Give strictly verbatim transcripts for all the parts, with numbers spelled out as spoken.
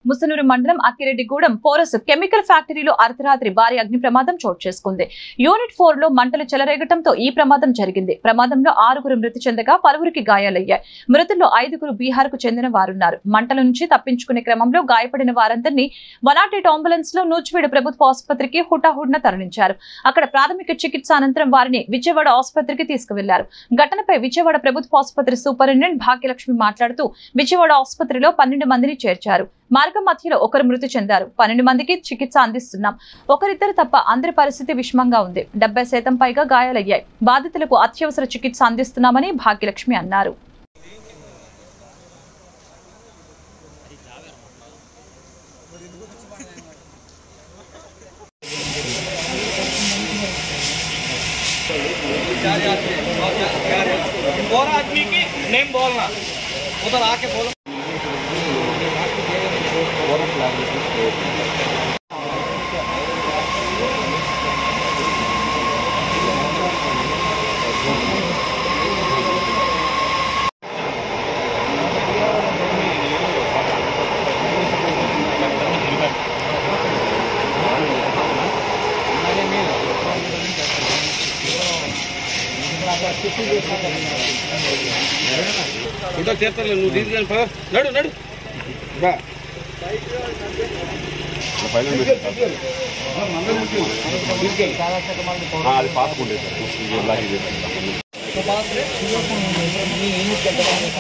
ముసనూరు మండలం Akkireddygudem porous chemical ఫ్యాక్టరీలో అర్ధరాత్రి భారీ అగ్ని ప్రమాదం చోటు చేసుకుంది. యూనిట్ ఫోర్ లో మంటలు చెలరేగటంతో ఈ ప్రమాదం జరిగింది. ప్రమాదంలో ఆరుగురు మృతి చెందగా పలువురికి గాయాలయ్యాయి. మృతుల్లో ఐదుగురు బీహార్ కు చెందిన వారున్నారు. మంటల నుంచి తప్పించుకునే క్రమంలో గాయపడిన వారందరినీ వన్ నాట్ ఎయిట్ అంబులెన్స్ లో నూజివీడు ప్రభుత్వ ఆసుపత్రికి హుటాహుటిన తరలించారు. అక్కడ ప్రాథమిక చికిత్స అనంతరం వారిని విజయవాడ ఆసుపత్రికి తీసుకువెళ్లారు. ఘటనపై విజయవాడ ప్రభుత్వ ఆసుపత్రి సూపరింటెండెంట్ భాగ్యలక్ష్మి మాట్లాడుతూ విజయవాడ ఆసుపత్రిలో పన్నెండు మందిని చేర్చారు. మార్గం మధ్యలో ఒకరు మృతి చెందారు. పన్నెండు మందికి చికిత్స అందిస్తున్నాం. ఒకరిద్దరు తప్ప అందరి పరిస్థితి విషమంగా ఉంది. డెబ్బై శాతం పైగా గాయాలయ్యాయి. బాధితులకు అత్యవసర చికిత్స అందిస్తున్నామని భాగ్యలక్ష్మి అన్నారు. और आदमी की नेम बोलना उधर आके बोलो। उधर चेता ले नू दीदी पर नडु नडु बा पहले हां मंगल मुश्किल हां అది పాస్ కొట్టే సార్ ये लागी दे तो पास रे ये इन के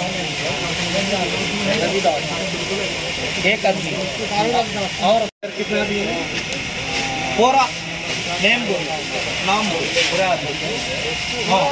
एक आदमी और कितना भी पूरा नेम बोल नाम बोल पूरा हां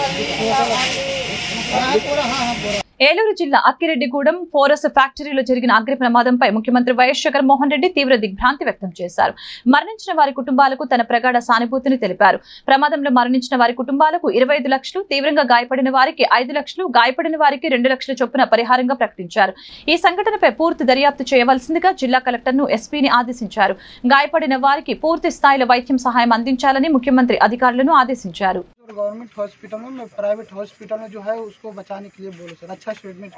पूरा हां हां पूरा ఏలూరు జిల్లా అక్కిరెడ్డిగూడెం ఫోరస్ ఫ్యాక్టరీలో జరిగిన అగ్ని ప్రమాదంపై ముఖ్యమంత్రి వైఎస్ జగన్మోహన్ రెడ్డి తీవ్ర దిగ్భ్రాంతి వ్యక్తం చేశారు. మరణించిన వారి కుటుంబాలకు తన ప్రగాఢ సానుభూతిని తెలిపారు. ప్రమాదంలో మరణించిన వారి కుటుంబాలకు ఇరవై ఐదు లక్షలు, తీవ్రంగా గాయపడిన వారికి ఐదు లక్షలు, గాయపడిన వారికి రెండు లక్షల చొప్పున పరిహారంగా ప్రకటించారు. ఈ సంఘటనపై పూర్తి దర్యాప్తు చేయవలసిందిగా జిల్లా కలెక్టర్ను ఎస్పీని ఆదేశించారు. గాయపడిన వారికి పూర్తి స్థాయిలో వైద్యం సహాయం అందించాలని ముఖ్యమంత్రి అధికారులను ఆదేశించారు. गवर्नमेंट हॉस्पिटल में प्राइवेट हॉस्पिटल में जो है उसको बचाने के लिए बोले सर अच्छा स्टेटमेंट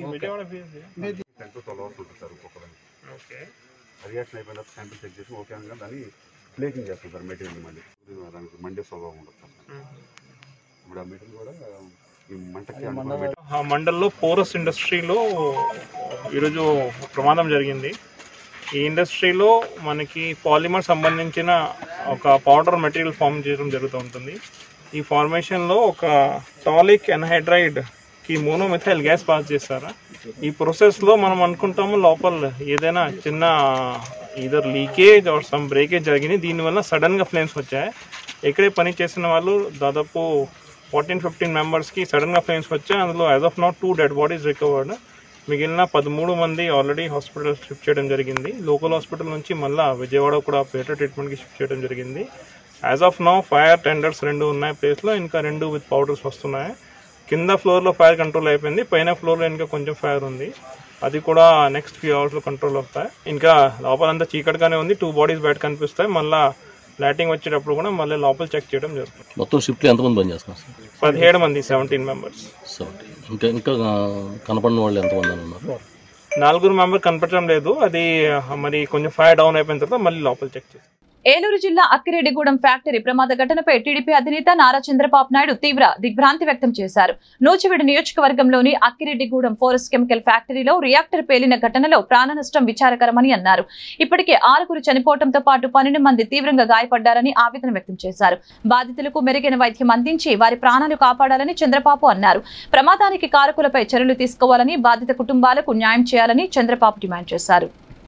ఓకే రియాక్షన్ అయిపోయిన తర్వాత శాంపిల్ చెక్ చేసి ఓకే అనగా దాన్ని ప్లేకింగ్ చేస్తాం సార్ మెటీరియల్ మళ్ళీ దానికి మండే స్వభావం ఉండదు సార్. ఇప్పుడు ఆ మెటీరియల్ కూడా ఈ మంటకి మండల్లో పోరస్ ఇండస్ట్రీలో ఈరోజు ప్రమాదం జరిగింది. ఈ ఇండస్ట్రీలో మనకి పాలిమర్ సంబంధించిన ఒక పౌడర్ మెటీరియల్ ఫామ్ చేయడం జరుగుతూ ఉంటుంది. ఈ ఫార్మేషన్లో ఒక టాలిక్ ఎన్హైడ్రైడ్కి మోనోమిథైల్ గ్యాస్ పాస్ చేస్తారా. ఈ ప్రాసెస్లో మనం అనుకుంటాము లోపల ఏదైనా చిన్న ఇదర్ లీకేజ్ ఆర్ సమ్ బ్రేకేజ్ జరిగింది. దీనివల్ల సడన్గా ఫ్లేమ్స్ వచ్చాయి. ఇక్కడే పని చేసిన వాళ్ళు దాదాపు ఫోర్టీన్ ఫిఫ్టీన్ మెంబర్స్కి సడన్గా ఫ్లేమ్స్ వచ్చాయి. అందులో as of now two dead bodies recovered. మిగిలిన పదమూడు మంది ఆల్రెడీ హాస్పిటల్ షిఫ్ట్ చేయడం జరిగింది. లోకల్ హాస్పిటల్ నుంచి మళ్ళీ విజయవాడ కూడా బెటర్ ట్రీట్మెంట్కి షిఫ్ట్ చేయడం జరిగింది. As of now fire tenders రెండు ఉన్నాయి ప్లేస్లో, ఇంకా రెండు విత్ పౌడర్స్ వస్తున్నాయి. కింద ఫ్లోర్లో ఫైర్ కంట్రోల్ అయిపోయింది. పైన ఫ్లోర్లో ఇంకా కొంచెం ఫైర్ ఉంది. అది కూడా నెక్స్ట్ ఫ్యూ అవర్స్లో కంట్రోల్ అవుతాయి. ఇంకా లోపలంతా చీకటిగానే ఉంది. టూ బాడీస్ బయట కనిపిస్తాయి. మళ్ళీ లైటింగ్ వచ్చేటప్పుడు కూడా మళ్ళీ లోపల చెక్ చేయడం జరుగుతుంది. మొత్తం షిఫ్ట్లో ఎంతమంది పని చేస్తున్నారు? పదిహేడు మంది సెవెంటీన్ మెంబర్స్. ఇంకా ఇంకా కనపడిన వాళ్ళు ఎంతమంది ఉన్నారు? నలుగురు మెంబర్ కనపడటం లేదు. అది మరి కొంచెం ఫైర్ డౌన్ అయిపోయిన తర్వాత మళ్ళీ లోపల చెక్ చేస్తాం. ఏలూరు జిల్లా అక్కిరెడ్డిగూడెం ఫ్యాక్టరీ ప్రమాద ఘటనపై టీడీపీ అధినేత నారా చంద్రబాబు నాయుడు తీవ్ర దిగ్భ్రాంతి వ్యక్తం చేశారు. నూజివీడు నియోజకవర్గంలోని అక్కిరెడ్డిగూడెం ఫోరస్ కెమికల్ ఫ్యాక్టరీలో రియాక్టర్ పేలిన ఘటనలో ప్రాణ నష్టం విచారకరమని అన్నారు. ఇప్పటికే ఆరుగురు చనిపోవడంతో పాటు పన్నెండు మంది తీవ్రంగా గాయపడ్డారని ఆవేదన వ్యక్తం చేశారు. బాధితులకు మెరుగైన వైద్యం అందించి వారి ప్రాణాలు కాపాడాలని చంద్రబాబు అన్నారు. ప్రమాదానికి కారకులపై చర్యలు తీసుకోవాలని, బాధిత కుటుంబాలకు న్యాయం చేయాలని చంద్రబాబు డిమాండ్ చేశారు.